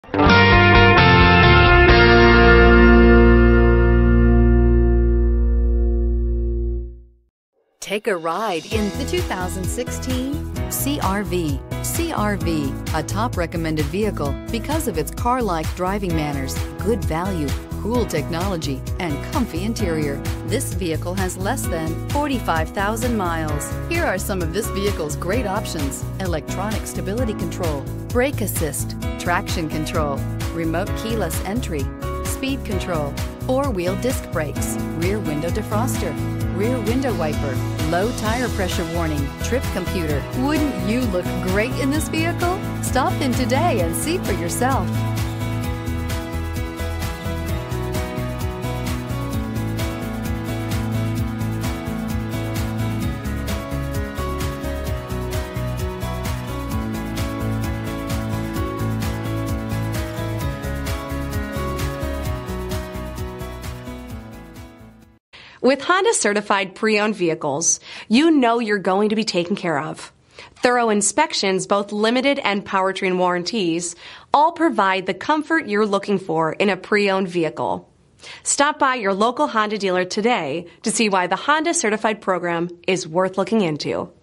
Take a ride in the 2016 CR-V. CR-V, a top recommended vehicle because of its car-like driving manners, good value, cool technology, and comfy interior. This vehicle has less than 45,000 miles. Here are some of this vehicle's great options: electronic stability control, brake assist, traction control, remote keyless entry, speed control, four-wheel disc brakes, rear window defroster, rear window wiper, low tire pressure warning, trip computer. Wouldn't you look great in this vehicle? Stop in today and see for yourself. With Honda certified pre-owned vehicles, you know you're going to be taken care of. Thorough inspections, both limited and powertrain warranties, all provide the comfort you're looking for in a pre-owned vehicle. Stop by your local Honda dealer today to see why the Honda certified program is worth looking into.